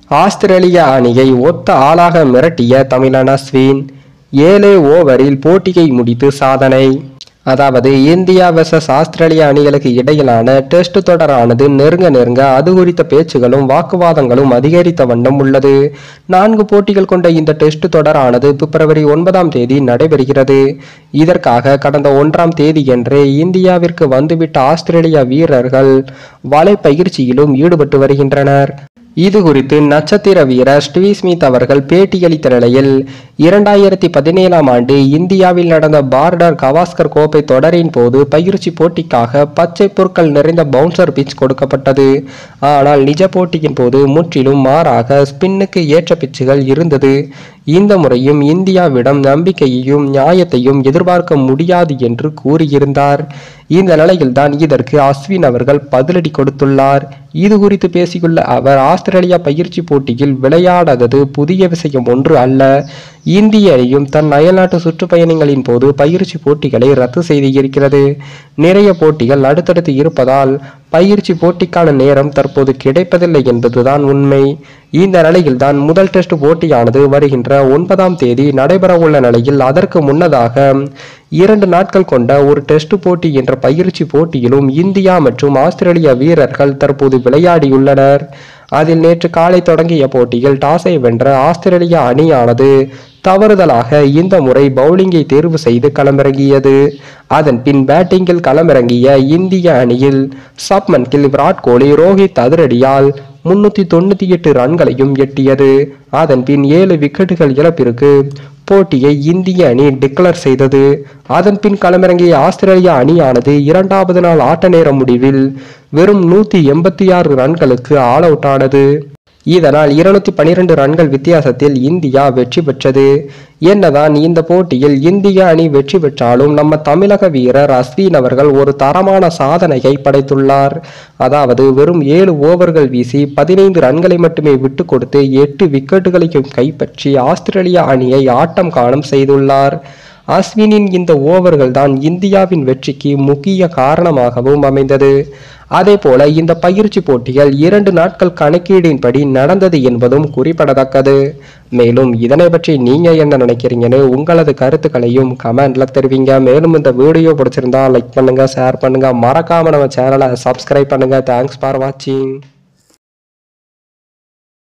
ஆஸ்திரேலிய அணியை ஒத்த ஆளாக மிரட்டிய தமிழன் அஸ்வின் 7 ஓவரில் போட்டியை முடித்து சாதனை. அதாவது இந்தியா வெர்சஸ் ஆஸ்திரேலியா அணிகளுக்கு இடையிலான டெஸ்ட் தொடரானது நெருங்க அது குறித்த பேச்சுகளும் வாக்குவாதங்களும் அதிகரித்த வண்ணம் உள்ளது. 4 போட்டிகள் கொண்ட இந்த டெஸ்ட் தொடரானது பிப்ரவரி 9ஆம் தேதி நடைபெறுகிறது. இதற்காக கடந்த 1ஆம் தேதியன்றே இந்தியாவிற்கு வந்துவிட்ட ஆஸ்திரேலியா வீரர்கள் வலை பயிற்சியிலும் ஈடுபட்டு வருகின்றனர். இது குறித்து நட்சத்திர வீரர் ஸ்டீவ் ஸ்மித் அவர்கள் பேட்டியளித்த நிலையில் 2017ஆம் ஆண்டு இந்தியாவில் நடந்த பார்டர் கவாஸ்கர் கோப்பை தொடரின் போது பயிற்சி போட்டிக்காக பச்சை பொருட்கள் நிறைந்த பவுன்சர் பிட்ச் கொடுக்கப்பட்டது. ஆனால் நிஜ போட்டியின் போது முற்றிலும் மாறாக ஸ்பின்னுக்கு ஏற்ற பிட்சுகள் இருந்தது. இந்த முறையும் இந்தியாவிடம் நம்பிக்கையையும் நியாயத்தையும் எதிர்பார்க்க முடியாது என்று கூறியிருந்தார். இந்த நிலையில்தான் இதற்கு அஸ்வின் அவர்கள் பதிலடி கொடுத்துள்ளார். இது குறித்து பேசியுள்ள அவர், ஆஸ்திரேலியா பயிற்சி போட்டியில் விளையாடாதது புதிய விஷயம் ஒன்று அல்ல. இந்திய அணியும் தன் அயல்நாட்டு சுற்றுப்பயணங்களின் போது பயிற்சி போட்டிகளை ரத்து செய்திருக்கிறது. நிறைய போட்டிகள் அடுத்தடுத்து இருப்பதால் பயிற்சி போட்டிக்கான நேரம் தற்போது கிடைப்பதில்லை என்பதுதான் உண்மை. இந்த நிலையில்தான் முதல் டெஸ்ட் போட்டியானது வருகின்ற 9ஆம் தேதி நடைபெறவுள்ள நிலையில் அதற்கு முன்னதாக 2 நாட்கள் கொண்ட ஒரு டெஸ்ட் போட்டி என்ற பயிற்சி போட்டியிலும் இந்தியா மற்றும் ஆஸ்திரேலியா வீரர்கள் தற்போது விளையாடியுள்ளனர். அதில் நேற்று காலை தொடங்கிய போட்டியில் டாஸை வென்ற ஆஸ்திரேலியா அணியானது தவறுதலாக இந்த முறை பவுலிங்கை தேர்வு செய்து களமிறங்கியது. அதன் பின் பேட்டிங்கில் களமிறங்கிய இந்திய அணியில் சப்மன் கில், விராட் கோலி, ரோஹித் அதிரடியால் 398 ரன்களையும் எட்டியது. அதன் பின் 7 விக்கெட்டுகள் இழப்பிற்கு போட்டியை இந்திய அணி டிக்ளேர் செய்தது. அதன் பின் களமிறங்கிய ஆஸ்திரேலியா அணியானது 2வது நாள் ஆட்ட நேர முடிவில் வெறும் 186 ரன்களுக்கு ஆல் அவுட் ஆனது. இதனால் 212 ரன்கள் வித்தியாசத்தில் இந்தியா வெற்றி பெற்றது. என்னதான் இந்த போட்டியில் இந்திய அணி வெற்றி பெற்றாலும் நம்ம தமிழக வீரர் அஸ்வின் அவர்கள் ஒரு தரமான சாதனையை படைத்துள்ளார். அதாவது வெறும் 7 ஓவர்கள் வீசி 15 ரன்களை மட்டுமே விட்டு கொடுத்து 8 விக்கெட்டுகளையும் கைப்பற்றி ஆஸ்திரேலியா அணியை ஆட்டம் காணம் செய்துள்ளார். அஸ்வினின் இந்த ஓவர்கள் தான் இந்தியாவின் வெற்றிக்கு முக்கிய காரணமாகவும் அமைந்தது. அதே போல இந்த பயிற்சி போட்டிகள் 2 நாட்கள் கணக்கீடின்படி நடந்தது என்பதும் குறிப்பிடத்தக்கது. மேலும் இதனை பற்றி நீங்க என்ன நினைக்கிறீங்கன்னு உங்களது கருத்துக்களையும் கமெண்ட்ல தெரிவிங்க. மேலும் இந்த வீடியோ பிடிச்சிருந்தா லைக் பண்ணுங்க, ஷேர் பண்ணுங்க, மறக்காம நம்ம சேனலை சப்ஸ்கிரைப் பண்ணுங்க. தேங்க்ஸ் ஃபார் வாட்சிங்.